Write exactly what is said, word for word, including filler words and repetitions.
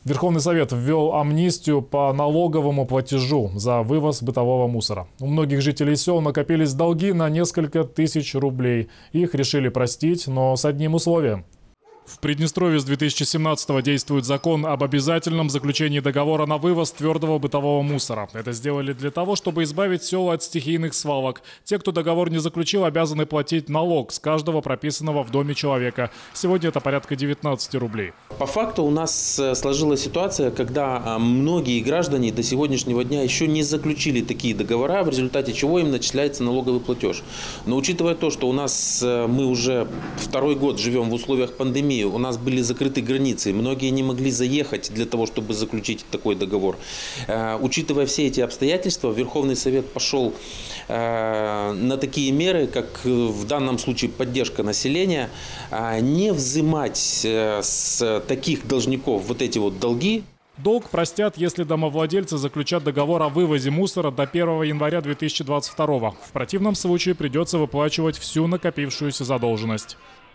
Верховный Совет ввел амнистию по налоговому платежу за вывоз бытового мусора. У многих жителей сел накопились долги на несколько тысяч рублей. Их решили простить, но с одним условием. В Приднестровье с две тысячи семнадцатого действует закон об обязательном заключении договора на вывоз твердого бытового мусора. Это сделали для того, чтобы избавить села от стихийных свалок. Те, кто договор не заключил, обязаны платить налог с каждого прописанного в доме человека. Сегодня это порядка девятнадцати рублей. По факту у нас сложилась ситуация, когда многие граждане до сегодняшнего дня еще не заключили такие договора, в результате чего им начисляется налоговый платеж. Но учитывая то, что у нас мы уже второй год живем в условиях пандемии, у нас были закрыты границы, многие не могли заехать для того, чтобы заключить такой договор. Учитывая все эти обстоятельства, Верховный Совет пошел на такие меры, как в данном случае поддержка населения, не взимать с таких должников вот эти вот долги. Долг простят, если домовладельцы заключат договор о вывозе мусора до первого января две тысячи двадцать второго. В противном случае придется выплачивать всю накопившуюся задолженность.